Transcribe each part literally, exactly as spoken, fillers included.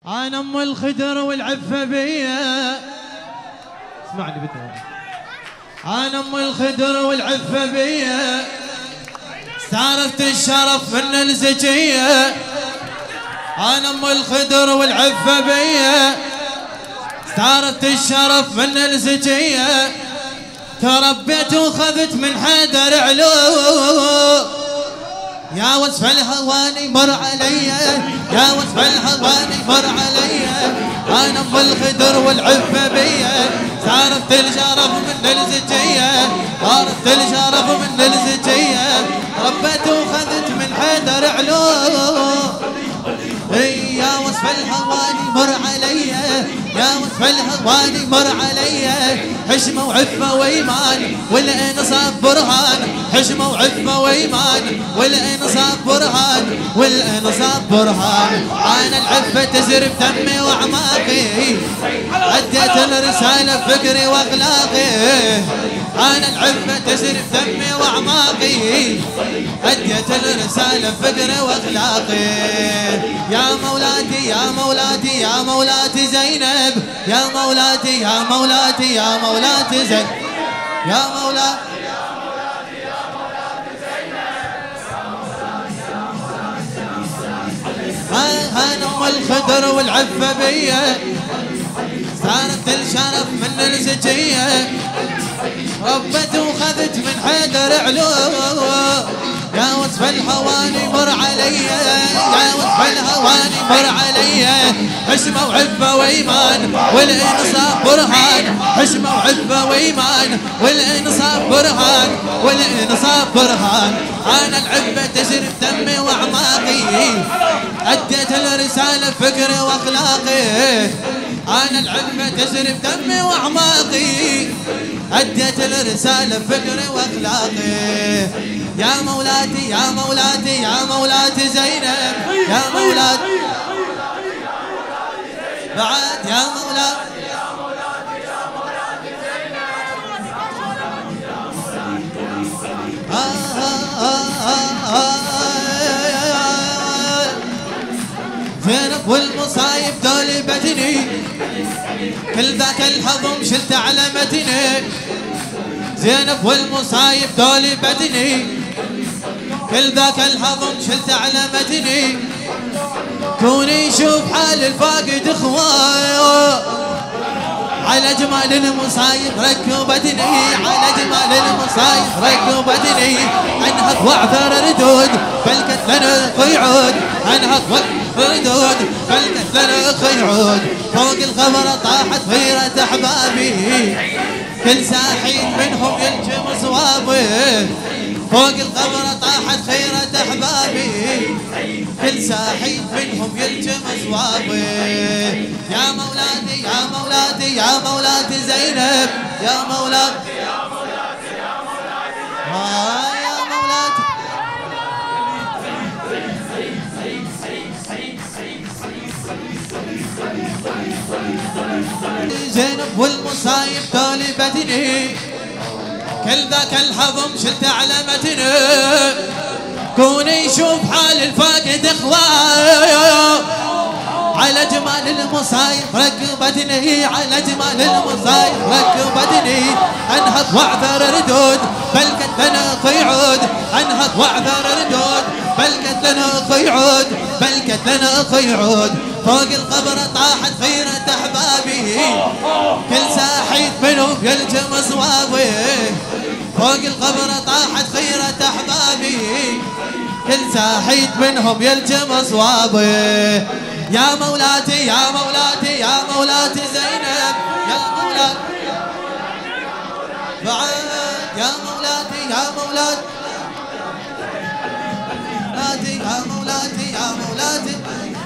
انا ام الخدر والعفه بيا. اسمعني بدنا. انا ام الخدر والعفه بيا، استعرفت الشرف من الزكيه. انا ام الخدر والعفه بيا، استعرفت الشرف من الزكيه. تربيت وخذت من حيدر علو، يا وصف الهواني مر علي، يا وصف الهواني مر علي. انا ام الخدر والعفه بيا، صارت الشرف من الزكيه، صارت الشرف من الزكيه. ربيت وخذت من حيدر علو، يا وصف الهواني مر علي، يا وصف الهواني مر علي. حشمه وعفه وايمان والانصاف برهان، حشمه وعفه وايمان والانصاف برهان، والانصاف برهان. انا العفه تزرب دمي واعماقي، اديت الرساله بفكري واخلاقي. انا العفه تزرب دمي واعماقي، اديت الرساله بفكري واخلاقي. يا مولاتي يا مولاتي يا مولاتي زينب، يا مولاتي يا مولاتي يا مولاتي زينب، يا مولاتي يا مولاتي يا مولاتي زينب. انا ام الخدر والعفه بيا، صارت الشرف من الزكيه. ربت وخذت من حيدر علو، يا وصف الهواني مر علي، يا وصف الهواني مر علي. حشمه وعفه وايمان والانصاف برهان، حشمه وعفه وايمان والانصاف برهان، والانصاف برهان. انا العفه تجري بدمي واعماقي، اديت الرساله بفكري واخلاقي. انا العفه تجري بدمي واعماقي، اديت الرساله بفكري واخلاقي. يا مولاتي يا مولاتي يا مولاتي زينب، يا مولاتي بعد يا مولاتي يا مولاتي يا مولاتي زينب. زينب والمصايب دول بدني، كل ذاك الهضم شلت على متني. زينب والمصايب دول بدني، كل ذاك الهضم شلت على متني. كوني شوف حال الفاقد اخوان، على جمال المصايب ركبتني، على جمال المصايب ركبتني. انهض واعثر ردود فالكتلن قيعود، انهض واعثر ردود فالكتلن قيعود. فوق الخبر طاحت غيرة احبابي، كل ساحين منهم يلجم صوابه. فوق القبر طاحت خيرة احبابي، كل ساحين منهم يلجم صوابه. يا مولاتي يا مولاتي يا مولاتي زينب، يا مولاتي يا مولاتي يا مولاتي آه يا مولاتي. زينب والمصايب دول بدني، كل ذاك الهضم شلت على متني. كوني يشوف حال الفاقد اخوان، على جمال المصايب ركبتني، على جمال المصايب ركبتني. انهض واعثر ردود بل كتلنا قيعود، انهض واعثر ردود بل كتلنا قيعود، بل كتلنا قيعود. فوق القبر طاحت خيرة احبابي، كل ساحيد منهم يلجم صوابي. فوق القبر طاحت خيرة احبابي، كل ساحيد منهم يلجم صوابي. يا مولاتي يا مولاتي يا مولاتي زينب، يا مولاتي بعد يا مولاتي يا مولاتي يا مولاتي يا مولاتي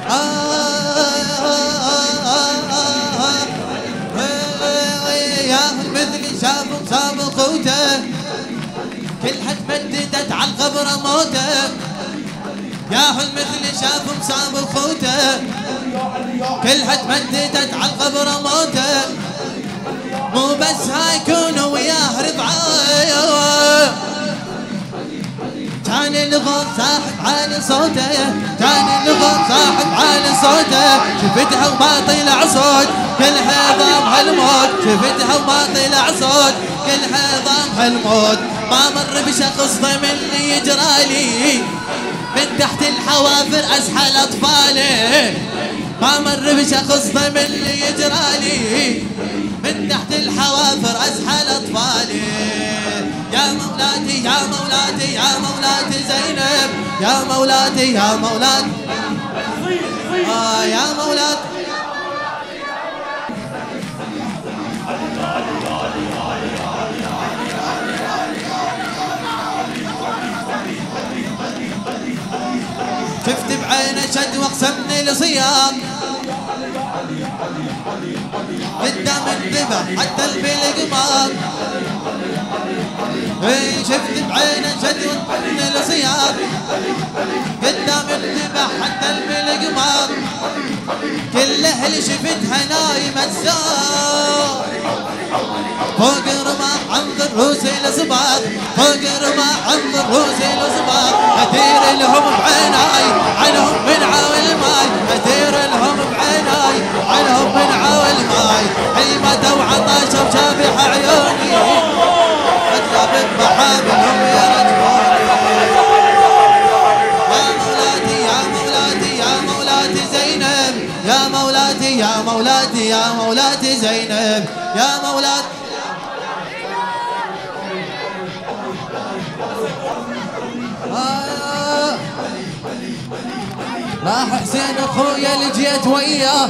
يا مثلي شاف مصاب قوته، كل حد مددت على القبر موته. يا مثلي شاف مصاب خوته، كل حد مددت على القبر موته. مو بس هاي كونوا وياه ربعايه، كان كان الغوث ساحب عالي صوته كان الغوث ساحب عالي صوته شفتها وما طلع صوت كلها ضامها الموت شفتها وما طلع صوت كلها ضامها الموت ما مر بشخص ضمن اللي يجرالي من تحت الحوافر أسحل أطفالي ما مر بشخص ضمن اللي يجرالي من تحت الحوافر أسحل أطفالي يا مولاتي يا مولاتي يا مولاتي زينب يا مولاتي يا مولاتي آه يا مولاتي شفت بعينه شد واقسمني لصيام قدام الذبح حتى البلقمار اي شفت بعينه شد واقسمني لصيام قدام الذبح حتى البلقمار كل اهل شفتها نايمة الزار فوق رماح عند الروس الصباط فوق رماح عند الروس الصباط أثير لهم بعيناي عنهم من عاول ماي أثير لهم بعيناي عنهم من عاول ماي حيمة وعطاشة وشابح عيوني أطلب بمحاملهم يا رجبوني يا مولاتي يا مولاتي يا مولاتي زينب يا مولاتي يا مولاتي يا مولاتي زينب يا مولاتي آه راح حسين اخويا اللي جيت وياه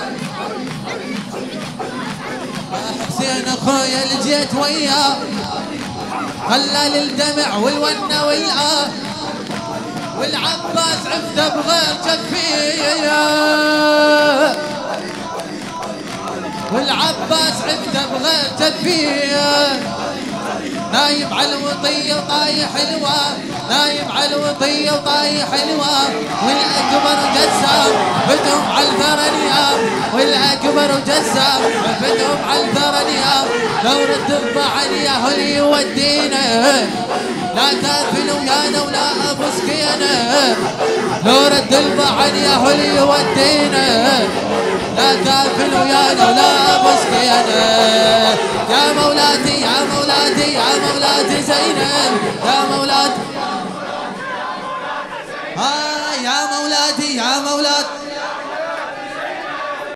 راح حسين اخويا اللي جيت وياه خلى للدمع والونه والآه والعباس عفته بغير جفيه والعباس عفته بغير جفيه نايم على الوطية وطايح الواه نايم على الوطية وطايح الواه والأكبر جسام فتهم على الثرى نيام والأكبر جسام فتهم على الثرى نيام لو رد الضعن يا هل يودينا لا تافل ويانا ولا أبو سكينة لو رد الضعن يا هل يودينا لا تافل ويانا ولا أبو سكينة يا مولاتي يا مولاتي يا مولاتي زينب يا مولاتي آه يا مولاتي يا مولاتي